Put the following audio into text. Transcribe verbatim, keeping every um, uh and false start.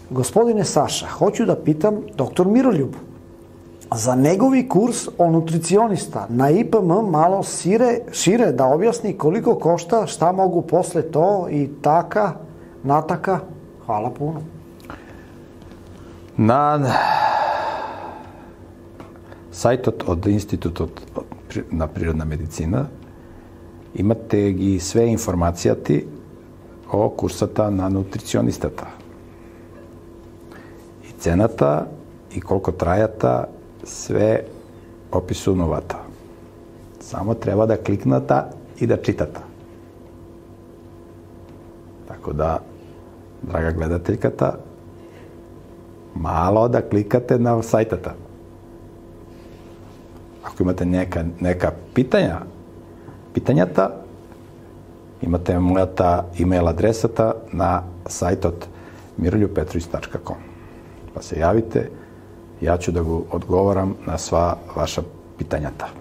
Gospodine Saša, hoću da pitam doktor Miroljub, za njegovi kurs o nutricionista na I P M malo sire, šire da objasni koliko košta, šta mogu posle to i taka, nataka. Hvala puno. Na sajtu od Instituta na prirodna medicina imate i sve informacijati o kursata na nutricionistata. I cenata, i koliko trajata, sve opisu novata. Samo treba da kliknata i da čitata. Tako da, draga gledateljkata, malo da klikate na sajtata. Ako imate neka, neka pitanja, pitanjata, imate moja ta e-mail adresata na sajt od miroljub petrović tačka com. Pa se javite, ja ću da odgovaram na sva vaša pitanjata.